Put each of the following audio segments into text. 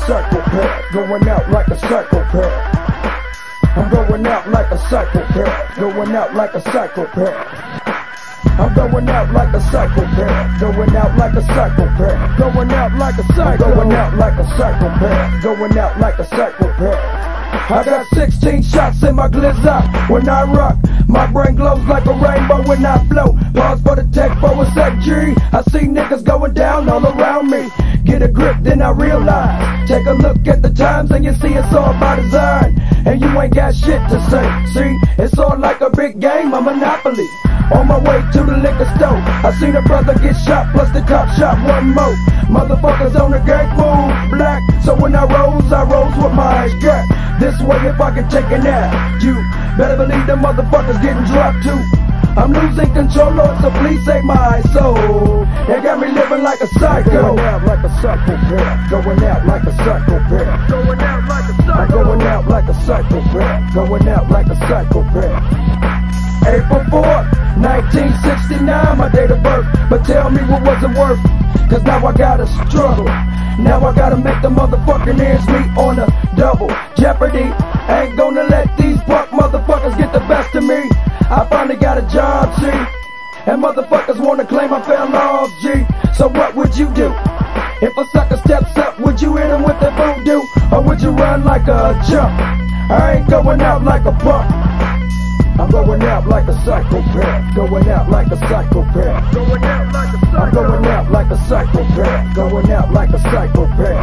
psychopath, going out like a psychopath. I'm going out like a psychopath, going out like a psychopath. I'm going out like a psychopath, going out like a psychopath, going out like a psychopath, going out like a psychopath, going out like a psychopath. I got 16 shots in my glizzy when I rock. My brain glows like a rainbow when I flow. Pause for the tech for a sec, G. I see niggas going down all around me. Get a grip, then I realize. Take a look at the times and you see it's all by design. And you ain't got shit to say. See, it's all like a big game, a monopoly. On my way to the liquor store, I seen a brother get shot, plus the cop shot one more. Motherfuckers on the gang move black, so when I rose with my eyes got. This way if I can take a nap, you better believe the motherfuckers getting dropped too. I'm losing control, Lord, so please save my soul. They got me living like a psycho. Going out like a psychopath, going out like a psychopath, going out like a psychopath. I'm going out like a psychopath, going out like a psychopath. April 4th, 1969, my date of birth. But tell me what was it worth? Cause now I gotta struggle. Now I gotta make the motherfucking ends meet on a double jeopardy. Ain't gonna let these punk motherfuckers get the best of me. I finally got a job, G. And motherfuckers wanna claim I fell off, G. So what would you do? If a sucker steps up, would you hit him with the voodoo? Or would you run like a chump? I ain't going out like a punk. I'm going out like a psychopath, going out like a psychopath, going out like a psychopath. I'm going out like a psychopath, going out like a psychopath.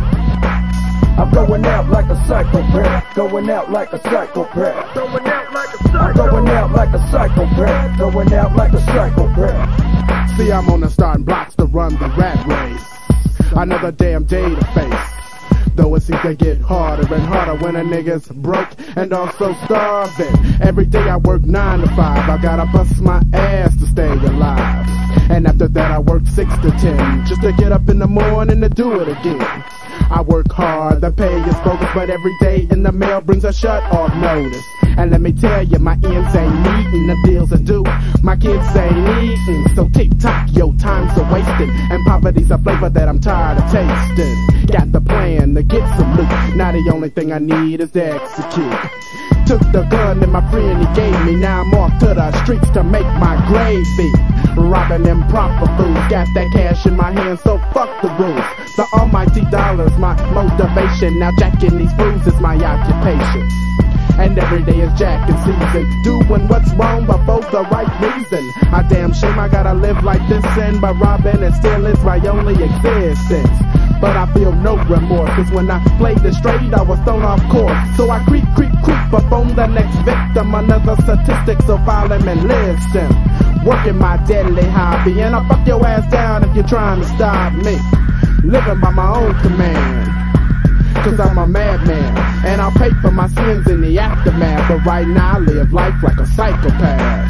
I'm going out like a psychopath, going out like a psychopath, going out like a psychopath. I'm going out like a psychopath, going out like a psychopath. See, I'm on the starting blocks to run the rat race. Another damn day to face. Though it seems to get harder and harder when a nigga's broke and also starving. Every day I work 9 to 5, I gotta bust my ass to stay alive. And after that I work 6 to 10, just to get up in the morning to do it again. I work hard, the pay is bogus, but every day in the mail brings a shut-off notice. And let me tell you, my ends ain't meeting, the bills are due, my kids ain't eating. So tick-tock, yo, time's a wasting, and poverty's a flavor that I'm tired of tasting. Got the plan to get some loot, now the only thing I need is to execute. Took the gun that my friend he gave me, now I'm off to the streets to make my gravy. Robbing them proper fools, got that cash in my hand, so fuck the rules. The almighty dollar's my motivation, now jacking these fools is my occupation. And every day is jacking season, doing what's wrong but for the right reason. A damn shame I gotta live like this, and by robbing and stealing is my only existence. But I feel no remorse, cause when I played the straight I was thrown off course. So I creep up on the next victim, another statistic, so follow him and listen. Working my deadly hobby, and I'll fuck your ass down if you're trying to stop me. Living by my own command, cause I'm a madman, and I'll pay for my sins in the aftermath. But right now I live life like a psychopath.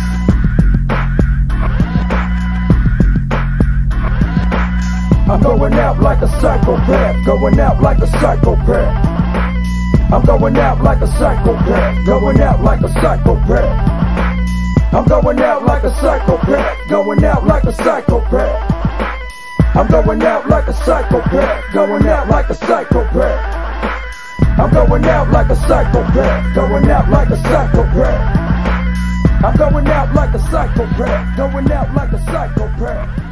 I'm going out like a psychopath, going out like a psychopath. I'm going out like a psychopath, going out like a psychopath. I'm going out like a psychopath, going out like a psychopath. I'm going out like a psychopath, going out like a psychopath. I'm going out like a psychopath, going out like a psychopath. I'm going out like a psychopath, going out like a psychopath.